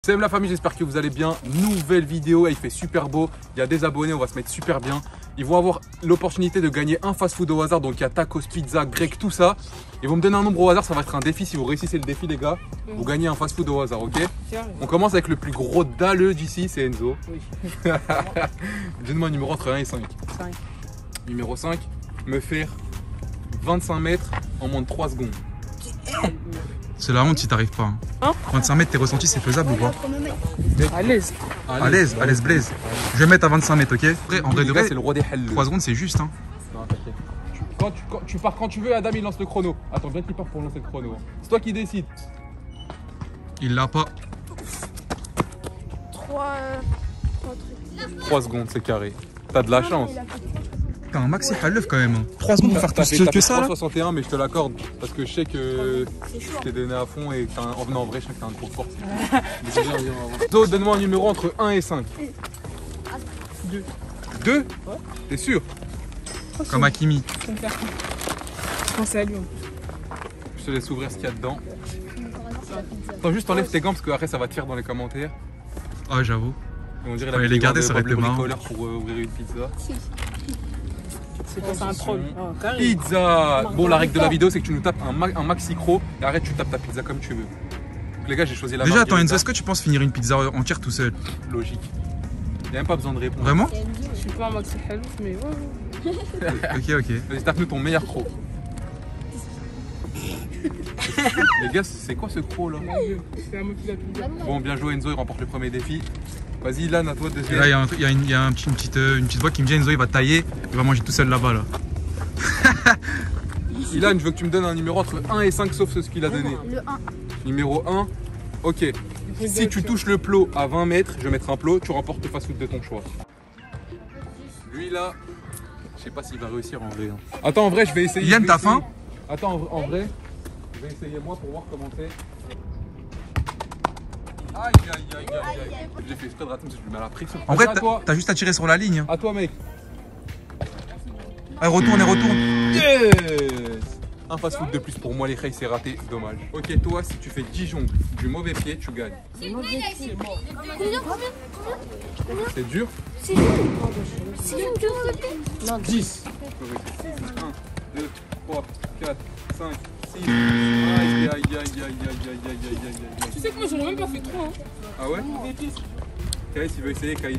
Salut la famille, j'espère que vous allez bien. Nouvelle vidéo, il fait super beau. Il y a des abonnés, on va se mettre super bien. Ils vont avoir l'opportunité de gagner un fast-food au hasard. Donc il y a tacos, pizza, grec, tout ça. Ils vont me donner un nombre au hasard, ça va être un défi. Si vous réussissez le défi les gars, vous gagnez un fast-food au hasard, ok? On commence avec le plus gros dalleux d'ici, c'est Enzo. Oui. Donne-moi un numéro entre 1 et 5. 5. Numéro 5, me faire 25 mètres en moins de 3 secondes. C'est la honte si t'arrives pas. Hein 25 mètres, tes ressentis, c'est faisable ou pas? À l'aise. À l'aise Blaise. Je vais mettre à 25 mètres, ok? Après, en vrai de vrai, c'est le roi des hell. 3 secondes, c'est juste. Hein. Non, t'inquiète. Tu pars quand tu veux, Adam, il lance le chrono. Attends, bien qu'il part pour lancer le chrono. C'est toi qui décides. Il l'a pas. 3 secondes, c'est carré. T'as de la chance. T'as un maxi halleuf quand même. 3 secondes pour faire plus que ça là. 3,61, mais je te l'accorde. Parce que je sais que je t'ai donné à fond et que t'as un... Oh, non, en vrai, je sais que t'as un trop fort. Do, donne-moi un numéro entre 1 et 5. 2. 2 ouais. T'es sûr? Comme Hakimi. Je pense à lui. Je te laisse ouvrir ce qu'il y a dedans. Attends, juste enlève tes gants parce qu'après ça va te faire dans les commentaires. Ah, j'avoue. On dirait les garder, ça aurait été marrant. Pour ouvrir une pizza. C'est un troll. Oh, pizza. Bon, la règle de la vidéo, c'est que tu nous tapes un maxi cro et arrête, tu tapes ta pizza comme tu veux. Donc, les gars, j'ai choisi la Déjà, attends, Enzo, est-ce que tu penses finir une pizza entière tout seul? Logique. Il n'y a même pas besoin de répondre. Vraiment? Je suis pas un maxi halouf, mais ouais. Ok. Vas-y, tape-nous ton meilleur croc. Les gars, c'est quoi ce croc là? C'est un mot qui l'a pizza. Bon, bien joué Enzo, il remporte le premier défi. Vas-y, Ilan, à toi de deuxième. Et là, il y a une petite voix qui me dit Enzo, il va tailler, il va manger tout seul là-bas là. Ilan, je veux que tu me donnes un numéro entre 1 et 5 sauf ce qu'il a donné. Le 1. Numéro 1, ok. Si tu touches le plot à 20 mètres, je vais mettre un plot, tu remportes le fast-food de ton choix. Lui là, je sais pas s'il va réussir en vrai. Attends, en vrai, je vais essayer. Yann, t'as faim? Attends, en vrai, je vais essayer moi pour voir comment c'est. Aïe. J'ai fait exprès de rater parce que je lui mets à la pression. En vrai, t'as juste à tirer sur la ligne. Hein. À toi, mec. Allez, retourne. Yes. Un fast-food de plus pour moi, les reilles, c'est raté. Dommage. Ok, toi, si tu fais 10 jongles du mauvais pied, tu gagnes. Combien C'est dur? C'est dur. C'est dur. Non, 10. 1, 2, 3, 4, 5, 6. Aïe. Tu sais que moi, j'en ai même pas fait 3. Hein. Ah ouais? Kaïs, il veut essayer, Kaïs.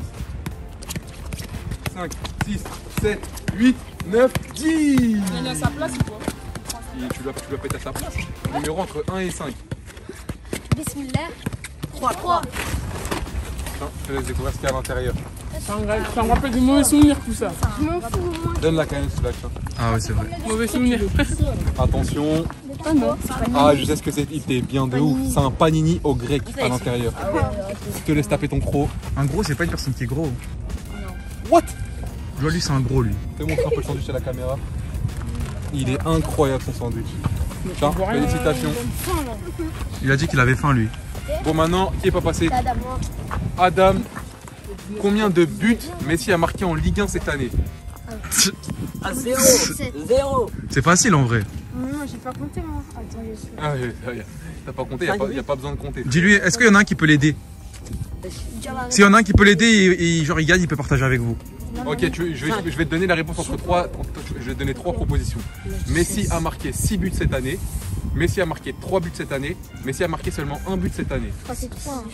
5, 6, 7, 8, 9, 10. Il y a à sa place ou quoi? Tu dois péter à sa place. Numéro entre 1 et 5. Bismillah. 3. Attends, je te laisse découvrir ce qu'il y a à l'intérieur. Ça me rappelle des mauvais souvenirs tout ça. Je m'en fous, moi. Donne-la quand même, celui-là. Ah ouais, c'est vrai. Mauvais souvenirs. Attention. Ah non. Ah, je sais ce que c'est. Il était bien de ouf. C'est un panini au grec à l'intérieur. Je te laisse taper ton croc. Un gros, c'est pas une personne qui est gros. What? Lui, c'est un gros, lui. Fais montrer un peu le sandwich à la caméra. Il est incroyable son sandwich. Tiens, félicitations. Il a dit qu'il avait faim, lui. Bon, maintenant, qui est pas passé? Adam. Combien de buts Messi a marqué en Ligue 1 cette année? À 0. C'est facile en vrai. Non, j'ai pas compté, moi. Attends, je suis. Ah, t'as pas compté, il n'y a pas besoin de compter. Dis-lui, est-ce qu'il y en a un qui peut l'aider? S'il y en a un qui peut l'aider et genre il gagne, il peut partager avec vous. Ok, je vais te donner la réponse entre 3. Je vais te donner 3 propositions. Messi a marqué 6 buts cette année. Messi a marqué 3 buts cette année. Messi a marqué seulement 1 but cette année. C'est 3.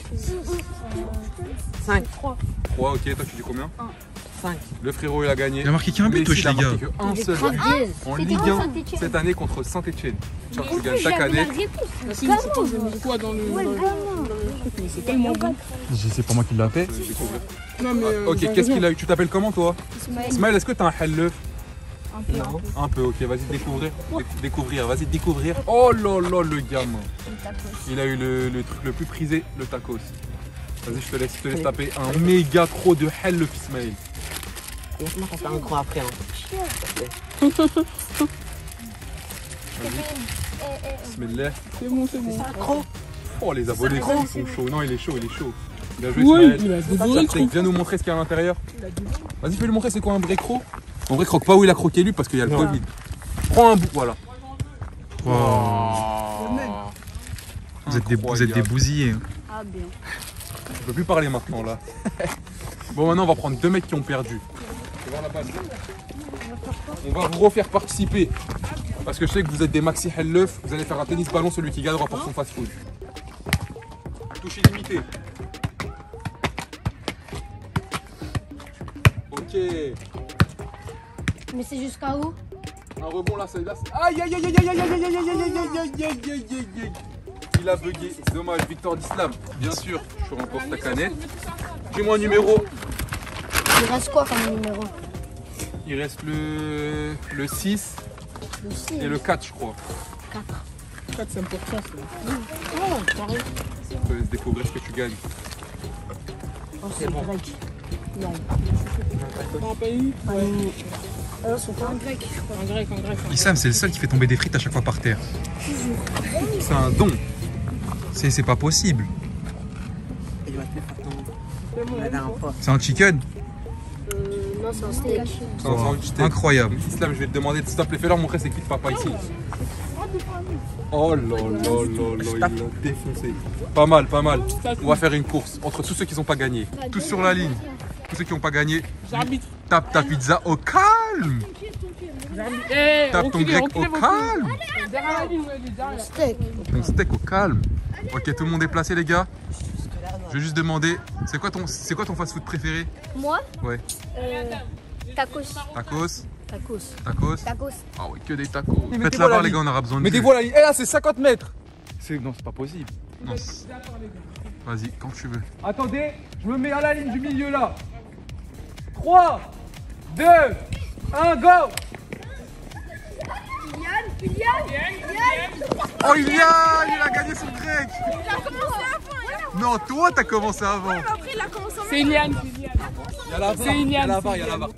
5. 3. 3, ok, toi tu dis combien? 5. Le frérot il a gagné. Il a marqué qu'un but, Messi, wesh, les il a gars. marqué qu'un seul but en Ligue 1 cette année contre Saint-Etienne. Tu gagnes chaque année. C'est quoi dans le truc, mais c'est tellement bon. C'est pas moi qui l'a fait. Non, mais. Ok, qu'est-ce qu'il a eu? Tu t'appelles comment toi? Ismaël, est-ce que t'as un halleuf? Non. Un peu, ok, vas-y découvrir, vas-y découvrir. Oh là là, le gamin. Il a eu le truc le plus prisé, le tacos. Vas-y, je te laisse taper un méga croc de halleuf, Ismaël. Laisse-moi faire un gros après. Bismillah. C'est bon. Oh, les abonnés, ils sont chauds. Non, il est chaud. Bien joué, Ouais, Ismaël. il a dévoré le croc. Viens nous montrer ce qu'il y a à l'intérieur. Vas-y, fais lui montrer c'est quoi un vrai croc. En vrai, croque pas où il a croqué lui parce qu'il y a le Covid. Prends un bout, voilà. Wow. Vous êtes des bousillés. Ah, bien. Je peux plus parler maintenant là. Bon, maintenant on va prendre deux mecs qui ont perdu. Tu vois la base. On va vous refaire participer. Parce que je sais que vous êtes des maxi hell-leuf. Vous allez faire un tennis ballon, celui qui gagne remporte son fast food. Touche illimitée. Ok. Mais c'est jusqu'à où? Un rebond là, c'est là. Aïe aïe aïe aïe aïe aïe aïe aïe aïe aïe aïe aïe aïe. Il a bugué. Dommage, Victor d'Islam. Bien sûr, je remporte ta canette. Dis-moi un numéro. Il reste quoi comme numéro? Il reste le 6 Le 6. et le 4, je crois. 4. 4, c'est important ça. Oh, pareil. On peut se découvrir ce que tu gagnes. Oh, c'est bon. grec. Non. Un pays? Ouais. C'est pas un grec, je crois. Un grec, un grec. Issam, c'est le seul qui fait tomber des frites à chaque fois par terre. C'est un don. C'est pas possible. Il va te le faire tomber. C'est bon, La dernière fois. C'est un chicken. Non, c'est un steak. C'est un sandwich steak. Incroyable. Islam, je vais te demander de s'il te plaît, fais leur montrer c'est qui de papa ici. Oh là là là là, il l'a défoncé. Pas mal, pas mal. On va faire une course entre tous ceux qui n'ont pas gagné. Tous sur la ligne. Tous ceux qui n'ont pas gagné, J'arbitre. tape ta pizza au calme. Eh, Tape ton grec au calme. Derrière la ligne, ouais, il est derrière. Steak. Ton steak au calme. Ok, tout le monde est placé, les gars. Je vais juste demander, c'est quoi ton fast-food préféré? Moi? Ouais. Tacos. Tacos. Tacos. Tacos. Tacos. Ah ouais, que des tacos. mettez-vous Faites à la la barre, les ligne. gars, on aura besoin de Mettez-vous à la ligne. Eh là, c'est 50 mètres. Non, c'est pas possible. Non, vas-y, quand tu veux. Attendez, je me mets à la ligne du milieu là. 3, 2, 1, go. Oh, il a gagné son grec. Non, toi, t'as commencé avant. C'est Iliane. Il y a la barre, C'est il y a Iliane, la barre, il y a c'est la barre.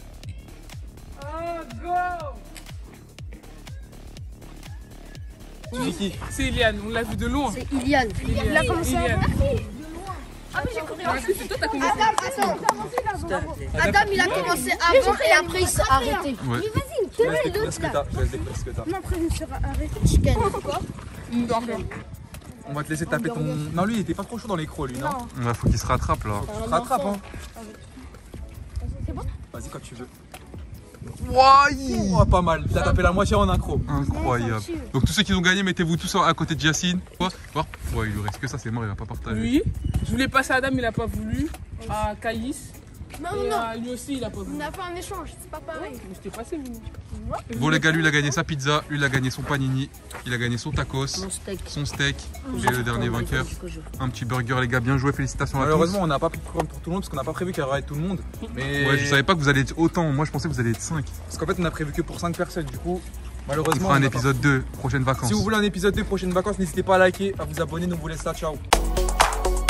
C'est qui? C'est Iliane, on l'a vu de loin. C'est Iliane. Il a commencé avant. C'est toi, t'as commencé. Adam, il a commencé avant et après il s'est arrêté. Ouais. Laisse que t'as. Laisse ce que t'as. Chicken. On va te laisser taper ton. Non, lui, il était pas trop chaud dans les crocs, lui, non? Ouais, faut qu'il se rattrape là. Rattrape, hein. Vas-y, quand tu veux. Wouah, Oh, pas mal. Il a tapé la moitié en un croc. incroyable. Donc tous ceux qui ont gagné, mettez-vous tous à côté de Yacine. Quoi? Ouais, il lui reste que ça, c'est mort, il va pas partager. Oui. Je voulais passer à Adam, il a pas voulu. À Caïs. Et à lui aussi, il a pas voulu. On a fait un échange, c'est pas pareil. Mais je t'ai passé, lui. Bon les gars, lui il a gagné sa pizza, lui il a gagné son panini, il a gagné son tacos, Mon steak. son steak et le dernier vainqueur, un petit burger les gars, bien joué, félicitations à tous. Malheureusement, on n'a pas pris de programme pour tout le monde parce qu'on n'a pas prévu qu'il y aurait tout le monde. Mais Ouais, je savais pas que vous allez être autant, moi je pensais que vous allez être 5. Parce qu'en fait, on a prévu que pour 5 personnes. Du coup, On malheureusement. fera un on a pas- épisode 2, prochaine vacances. Si vous voulez un épisode 2 prochaines vacances, n'hésitez pas à liker, à vous abonner. Nous vous laisse là. Ciao.